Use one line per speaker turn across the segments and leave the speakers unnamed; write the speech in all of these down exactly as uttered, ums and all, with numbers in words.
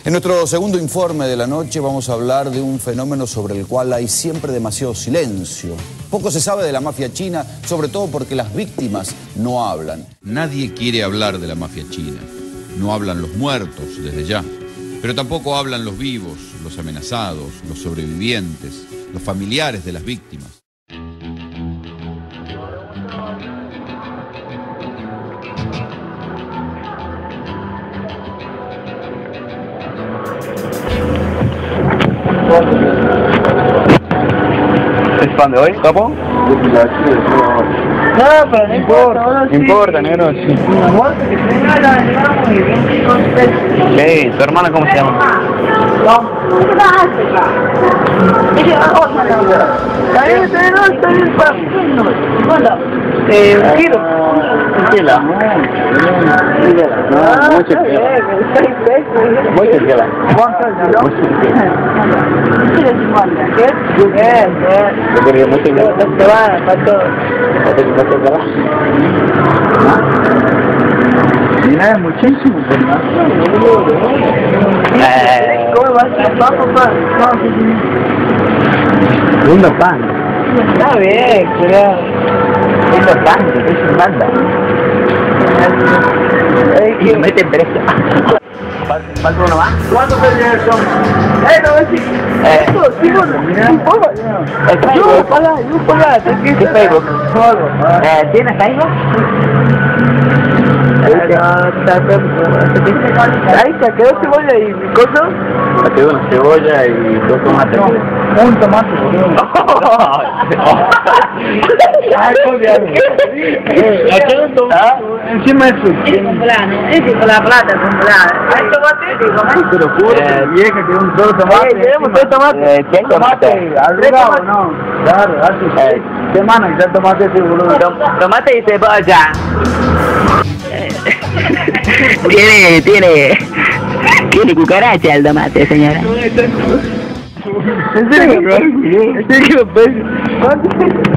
En nuestro segundo informe de la noche vamos a hablar de un fenómeno sobre el cual hay siempre demasiado silencio. Poco se sabe de la mafia china, sobre todo porque las víctimas no hablan.
Nadie quiere hablar de la mafia china. No hablan los muertos desde ya, pero tampoco hablan los vivos, los amenazados, los sobrevivientes, los familiares de las víctimas.
¿Es pan de hoy, capo?
No, pero no importa, ahora
No importa, negro, sí.
La muerte que tenga la llevamos y veinticinco pesos.
Sí, ¿tu hermana cómo se llama?
No, ¿qué pasa? Dice, vamos a la está bien, está bien, no, está bien, para no, ¿cuánto? Eh, un kilo.
Un kilo.
Ah,
mucho
está
kilo.
bien, seis pesos.
Mucho kilo.
¿Cuánto es, no?
Mucho kilo.
Un kilo cincuenta, ¿qué? Bien, bien.
Yo quería mucho kilo.
No te va, para todo.
Mira, es muchísimo, ¿verdad?
Eh, ¿cómo va a ser pan, papá? No, sí, sí.
Segundo pan.
Está bien, creo.
Segundo pan, que es un manda. Y se mete en precio. ¿Falta uno más?
¿Cuántos peleas son? Eh, no, sí.
Eh.
Eso, sí, bueno, un poco.
El
Yo,
Facebook.
para, yo, para, te
¿Qué
quito.
Facebook?
Solo.
Eh, ¿Tienes Facebook?
Ahí te quedó cebolla y mi cosa.
Me quedó una cebolla y dos tomates.
Un tomate, boludo. Ay, encima de eso.
Ese comprar, ¿no? Ese con la plata comprar.
¿Hay tomate?
Te lo juro,
Eh,
vieja, que un solo tomate.
Eh, tenemos tres tomates.
Eh, ¿Quién tomate?
Al
Tres
lado,
tomates.
no. Claro, así.
Eh.
Semana que ya tomate ese, boludo.
Tom- Tomate y cebolla. Tiene, tiene, tiene cucaracha el tomate, señora.
¿En serio? ¿En serio? ¿Cuánto?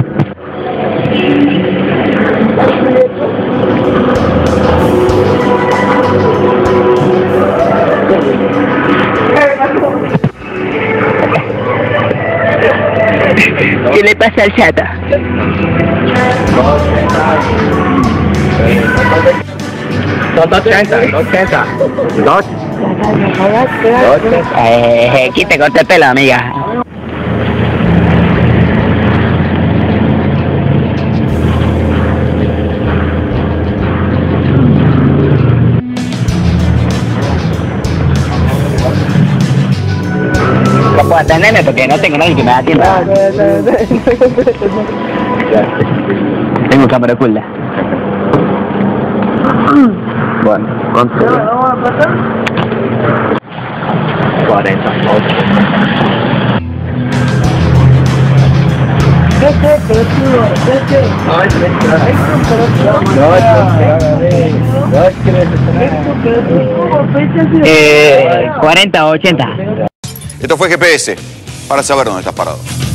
¿Qué le pasa al chata? Son ochenta, ochenta. Dos. Eh, aquí te corté el pelo, amiga. No puedo atenderme porque no tengo nadie que me atienda. Tengo cámara oculta. Bueno, ¿cuánto?
¿Vamos a pasar?
cuarenta y ocho.
¿Qué sé? Pero tú, ¿qué sé?
No, es Eh, cuarenta, ochenta.
Esto fue G P S, para saber dónde estás parado.